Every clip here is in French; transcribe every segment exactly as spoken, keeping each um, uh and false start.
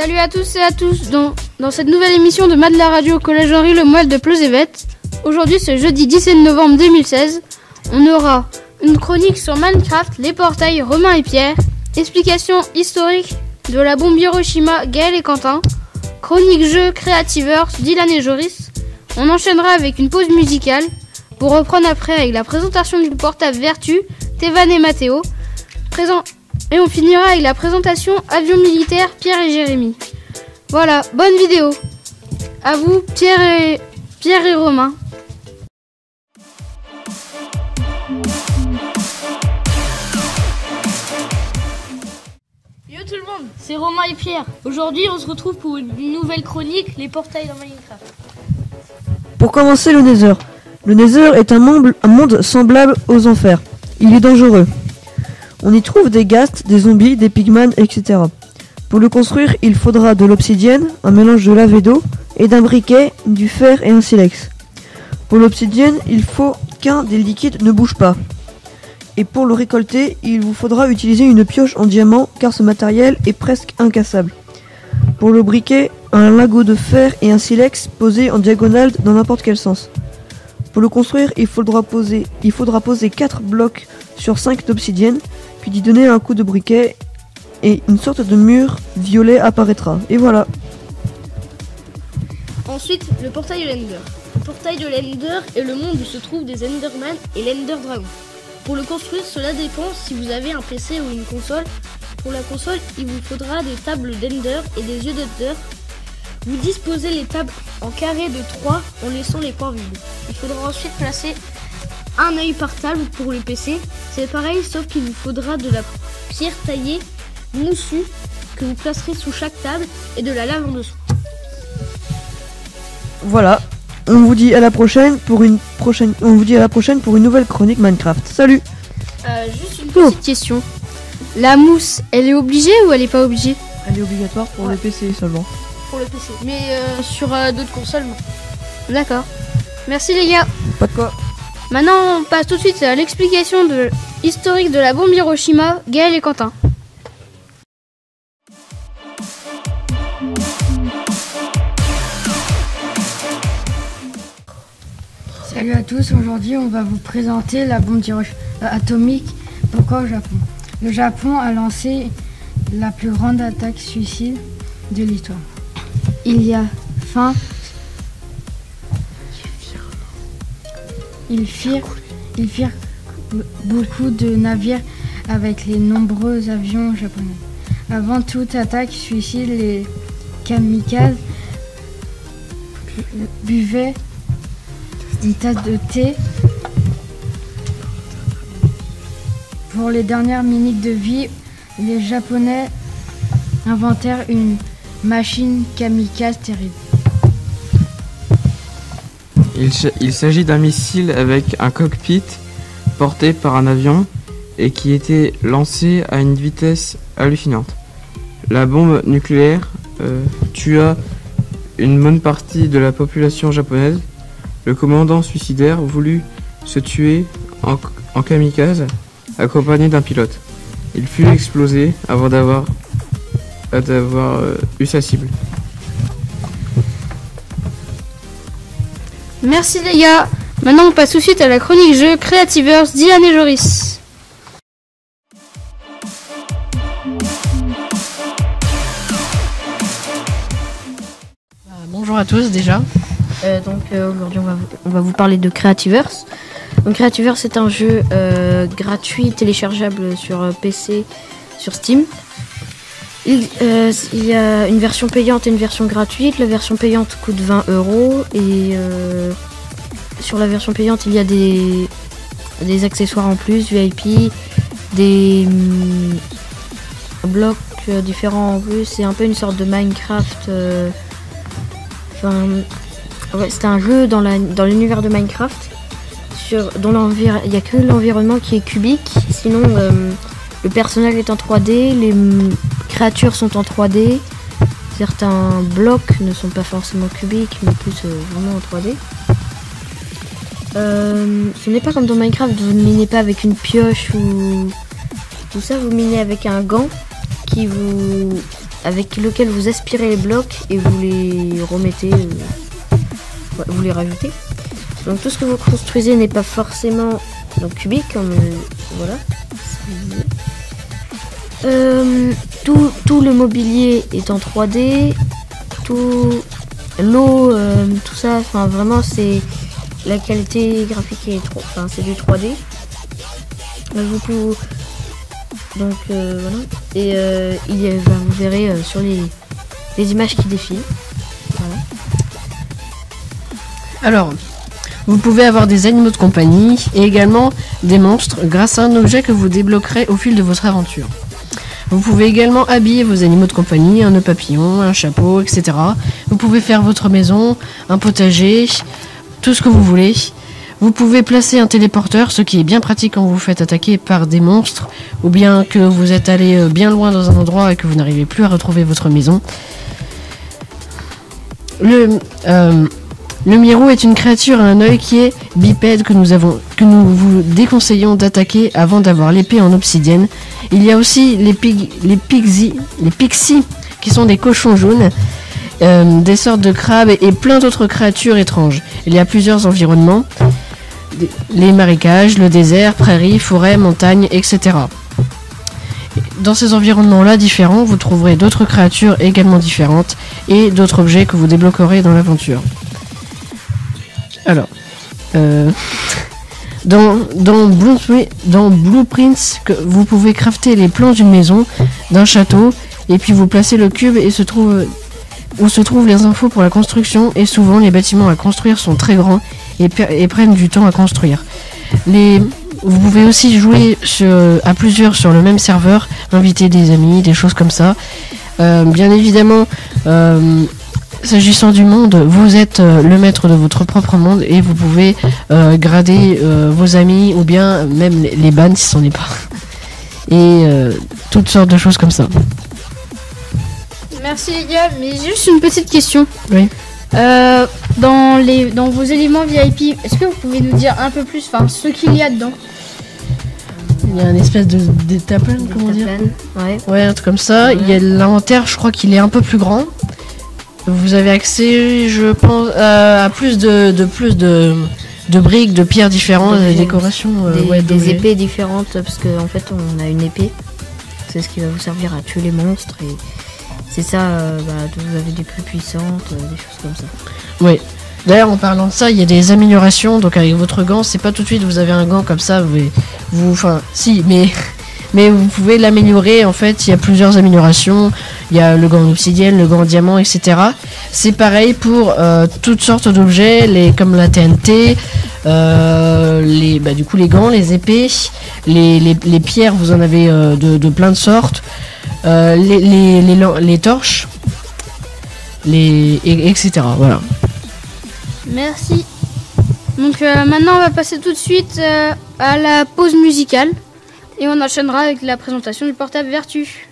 Salut à tous et à tous dans, dans cette nouvelle émission de Mad la Radio au Collège Henri Le Moelle de Pleuzevet. Aujourd'hui, c'est jeudi dix-sept novembre deux mille seize. On aura une chronique sur Minecraft, les portails Romain et Pierre, explication historique de la bombe Hiroshima, Gaël et Quentin, chronique jeu Creativerse, Dylan et Joris. On enchaînera avec une pause musicale pour reprendre après avec la présentation du portable Vertu, Tevan et Mathéo. Présent... Et on finira avec la présentation avion militaire Pierre et Jérémy. Voilà, bonne vidéo. À vous Pierre et, Pierre et Romain. Yo tout le monde, c'est Romain et Pierre. Aujourd'hui on se retrouve pour une nouvelle chronique, les portails dans Minecraft. Pour commencer, le Nether. Le Nether est un monde, un monde semblable aux enfers. Il est dangereux. On y trouve des ghasts, des zombies, des pigman, et cetera. Pour le construire, il faudra de l'obsidienne, un mélange de lave et d'eau, et d'un briquet, du fer et un silex. Pour l'obsidienne, il faut qu'un des liquides ne bouge pas. Et pour le récolter, il vous faudra utiliser une pioche en diamant, car ce matériel est presque incassable. Pour le briquet, un lingot de fer et un silex posés en diagonale dans n'importe quel sens. Pour le construire, il faudra poser, il faudra poser quatre blocs sur cinq d'obsidienne, puis d'y donner un coup de briquet et une sorte de mur violet apparaîtra. Et voilà. Ensuite, le portail de l'Ender. Le portail de l'Ender est le monde où se trouvent des Enderman et l'Ender Dragon. Pour le construire, cela dépend si vous avez un P C ou une console. Pour la console, il vous faudra des tables d'Ender et des yeux d'Ender. Vous disposez les tables en carré de trois en laissant les coins vides. Il faudra ensuite placer un œil par table pour le P C. C'est pareil, sauf qu'il vous faudra de la pierre taillée moussue que vous placerez sous chaque table et de la lave en dessous. Voilà. On vous dit à la prochaine pour une prochaine. On vous dit à la prochaine pour une nouvelle chronique Minecraft. Salut. Euh, juste une petite oh. question. La mousse, elle est obligée ou elle est pas obligée? Elle est obligatoire pour ouais. le P C seulement. Pour le P C. Mais euh, sur euh, d'autres consoles, non. D'accord. Merci les gars. Pas de quoi. Maintenant, on passe tout de suite à l'explication de historique de la bombe Hiroshima, Gaël et Quentin. Salut à tous, aujourd'hui on va vous présenter la bombe atomique. Pourquoi au Japon? Le Japon a lancé la plus grande attaque suicide de l'histoire. Il y a fin... Ils firent, ils firent beaucoup de navires avec les nombreux avions japonais. Avant toute attaque suicide, les kamikazes buvaient une tasse de thé. Pour les dernières minutes de vie, les Japonais inventèrent une machine kamikaze terrible. Il, il s'agit d'un missile avec un cockpit porté par un avion et qui était lancé à une vitesse hallucinante. La bombe nucléaire euh, tua une bonne partie de la population japonaise. Le commandant suicidaire voulut se tuer en, en kamikaze accompagné d'un pilote. Il fut explosé avant d'avoir, d'avoir euh, eu sa cible. Merci les gars. Maintenant on passe tout de suite à la chronique jeu Creativerse, Dylan et Joris. Euh, bonjour à tous déjà. Euh, donc euh, aujourd'hui on va, on va vous parler de Creativerse. Donc Creativerse c'est un jeu euh, gratuit téléchargeable sur euh, P C, sur Steam. Il, euh, il y a une version payante et une version gratuite. La version payante coûte vingt euros et euh, sur la version payante il y a des, des accessoires en plus, V I P, des hum, blocs euh, différents en plus. C'est un peu une sorte de Minecraft. Euh, enfin, ouais, c'est un jeu dans, la, dans l'univers de Minecraft. Sur, dans l'envir- il n'y a que l'environnement qui est cubique. Sinon, euh, le personnage est en trois D, les créatures sont en trois D, certains blocs ne sont pas forcément cubiques, mais plus euh, vraiment en trois D. Euh, ce n'est pas comme dans Minecraft, vous ne minez pas avec une pioche ou tout ça, vous minez avec un gant qui vous avec lequel vous aspirez les blocs et vous les remettez, euh, ouais, vous les rajoutez. Donc tout ce que vous construisez n'est pas forcément donc, cubique, comme euh, voilà. Euh, tout, tout le mobilier est en trois D, tout l'eau, euh, tout ça, enfin vraiment c'est la qualité graphique est trop, enfin c'est du trois D. Donc, vous pouvez, donc euh, voilà. Et euh, il y a, bah, vous verrez euh, sur les, les images qui défilent. Voilà. Alors, vous pouvez avoir des animaux de compagnie et également des monstres grâce à un objet que vous débloquerez au fil de votre aventure. Vous pouvez également habiller vos animaux de compagnie, un nœud papillon, un chapeau, et cetera. Vous pouvez faire votre maison, un potager, tout ce que vous voulez. Vous pouvez placer un téléporteur, ce qui est bien pratique quand vous vous faites attaquer par des monstres, ou bien que vous êtes allé bien loin dans un endroit et que vous n'arrivez plus à retrouver votre maison. Le, euh, le Miro est une créature à un œil qui est bipède que nous, avons, que nous vous déconseillons d'attaquer avant d'avoir l'épée en obsidienne. Il y a aussi les, pig, les, pixie, les pixies, qui sont des cochons jaunes, euh, des sortes de crabes et, et plein d'autres créatures étranges. Il y a plusieurs environnements. Les marécages, le désert, prairies, forêts, montagnes, et cetera. Dans ces environnements-là différents, vous trouverez d'autres créatures également différentes et d'autres objets que vous débloquerez dans l'aventure. Alors, euh, dans, dans, Blue, dans Blueprints, que vous pouvez crafter les plans d'une maison, d'un château, et puis vous placez le cube et se trouve, où se trouvent les infos pour la construction, et souvent les bâtiments à construire sont très grands et, et prennent du temps à construire. Les, vous pouvez aussi jouer sur, à plusieurs sur le même serveur, inviter des amis, des choses comme ça. Euh, bien évidemment, euh, s'agissant du monde, vous êtes euh, le maître de votre propre monde et vous pouvez euh, grader euh, vos amis ou bien même les, les bans si c'en est pas. Et euh, toutes sortes de choses comme ça. Merci les gars, mais juste une petite question. Oui. Euh, dans, les, dans vos éléments V I P, est-ce que vous pouvez nous dire un peu plus, enfin, ce qu'il y a dedans? Il y a une espèce de d'étaplane, comment dire? Ouais. Ouais, un truc comme ça. Ouais. Il y a l'inventaire, je crois qu'il est un peu plus grand. Vous avez accès, je pense, à, à plus de, de plus de, de briques, de pierres différentes, des décorations, euh, des, ouais, des épées différentes, parce qu'en en fait, on a une épée. C'est ce qui va vous servir à tuer les monstres et c'est ça, euh, bah, vous avez des plus puissantes, euh, des choses comme ça. Oui. D'ailleurs, en parlant de ça, il y a des améliorations. Donc, avec votre gant, c'est pas tout de suite vous avez un gant comme ça. Vous, vous enfin, si, mais, mais vous pouvez l'améliorer. En fait, il y a plusieurs améliorations. Il y a le gant en obsidienne, le gant en diamant, et cetera. C'est pareil pour euh, toutes sortes d'objets, les comme la T N T, euh, les, bah, du coup, les gants, les épées, les, les, les pierres. Vous en avez euh, de, de plein de sortes. Euh, les, les, les, les torches, les, et, etc. Voilà. Merci. Donc euh, maintenant on va passer tout de suite euh, à la pause musicale et on enchaînera avec la présentation du portable Vertu.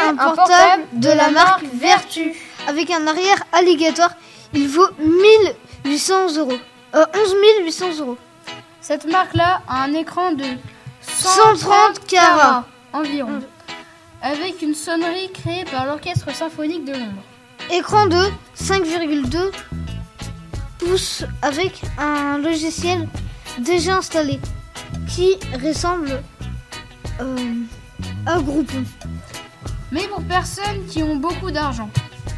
un portable de la marque Vertu. Avec un arrière alligator, il vaut mille huit cents euros. Euh, onze mille huit cents euros. Cette marque-là a un écran de cent trente carats environ, avec une sonnerie créée par l'Orchestre Symphonique de Londres. Écran de cinq virgule deux pouces avec un logiciel déjà installé qui ressemble euh, à Groupon. Mais pour personnes qui ont beaucoup d'argent.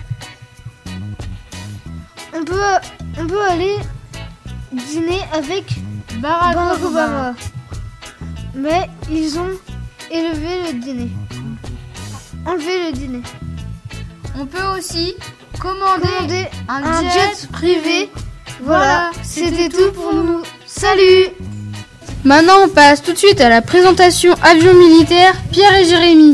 On peut, on peut aller dîner avec Barack Barack Obama. Obama. Mais ils ont élevé le dîner. Enlevé le dîner. On peut aussi commander, Commander un, un jet, jet privé. Voilà, Voilà, c'était tout pour nous. Salut! Maintenant, on passe tout de suite à la présentation avion militaire Pierre et Jérémy.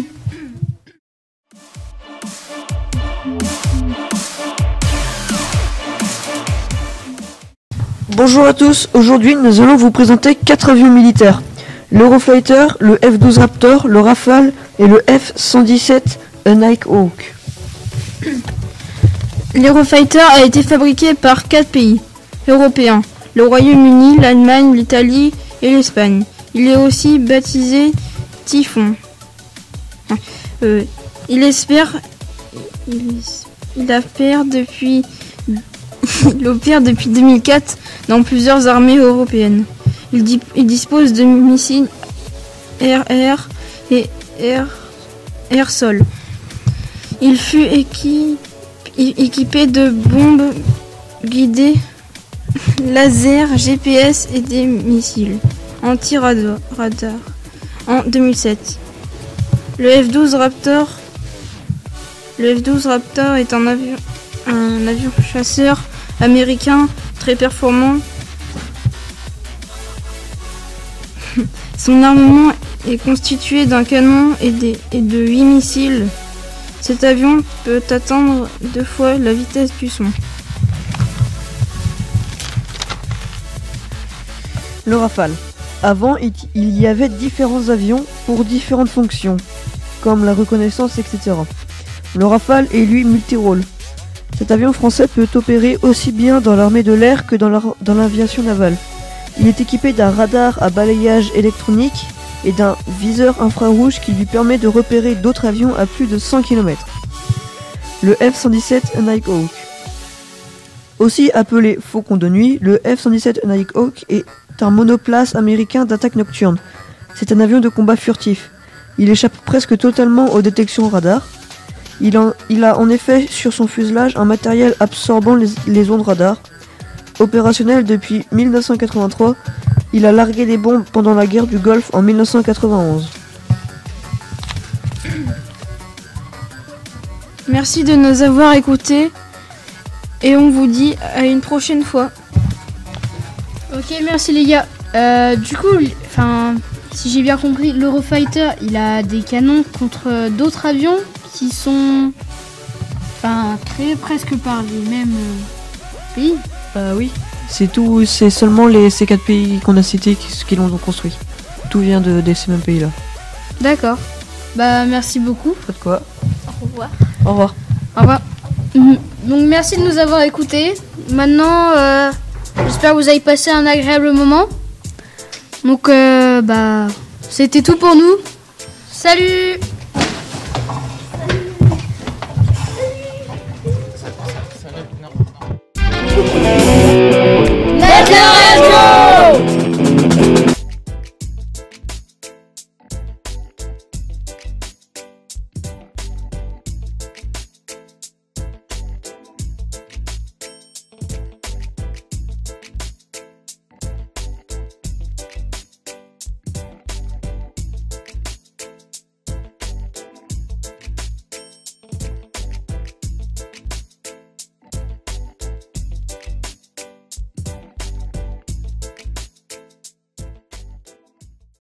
Bonjour à tous, aujourd'hui nous allons vous présenter quatre avions militaires. L'Eurofighter, le F douze Raptor, le Rafale et le F cent dix-sept Nighthawk. L'Eurofighter a été fabriqué par quatre pays européens, le Royaume-Uni, l'Allemagne, l'Italie et l'Espagne. Il est aussi baptisé Typhon. Euh, il espère, il, il opère depuis, il opère depuis deux mille quatre dans plusieurs armées européennes. Il, di, il dispose de missiles air-air et air-sol. Il fut équipé équipé de bombes guidées, laser, G P S et des missiles anti-radar en deux mille sept. Le F douze Raptor, le F douze Raptor est un avion, un avion chasseur américain très performant. Son armement est constitué d'un canon et, des, et de huit missiles. Cet avion peut atteindre deux fois la vitesse du son. Le Rafale. Avant, il y avait différents avions pour différentes fonctions, comme la reconnaissance, et cetera. Le Rafale est lui multirôle. Cet avion français peut opérer aussi bien dans l'armée de l'air que dans l'aviation navale. Il est équipé d'un radar à balayage électronique et d'un viseur infrarouge qui lui permet de repérer d'autres avions à plus de cent kilomètres. Le F cent dix-sept Nighthawk. Aussi appelé Faucon de nuit, le F cent dix-sept Nighthawk est un monoplace américain d'attaque nocturne. C'est un avion de combat furtif. Il échappe presque totalement aux détections radar. Il, en, il a en effet sur son fuselage un matériel absorbant les, les ondes radar. Opérationnel depuis mille neuf cent quatre-vingt-trois, il a largué des bombes pendant la guerre du Golfe en mille neuf cent quatre-vingt-onze. Merci de nous avoir écoutés et on vous dit à une prochaine fois. Ok, merci les gars. Euh, du coup, enfin, si j'ai bien compris, l'Eurofighter, il a des canons contre d'autres avions qui sont, enfin, créés presque par les mêmes euh, pays. Bah oui, c'est tout, c'est seulement les ces quatre pays qu'on a cités qui, qui l'ont construit. Tout vient de, de ces mêmes pays-là. D'accord. Bah merci beaucoup. Pas de quoi. Au revoir. Au revoir. Au revoir. Donc merci de nous avoir écoutés. Maintenant, euh, j'espère que vous avez passé un agréable moment. Donc euh, bah c'était tout pour nous. Salut.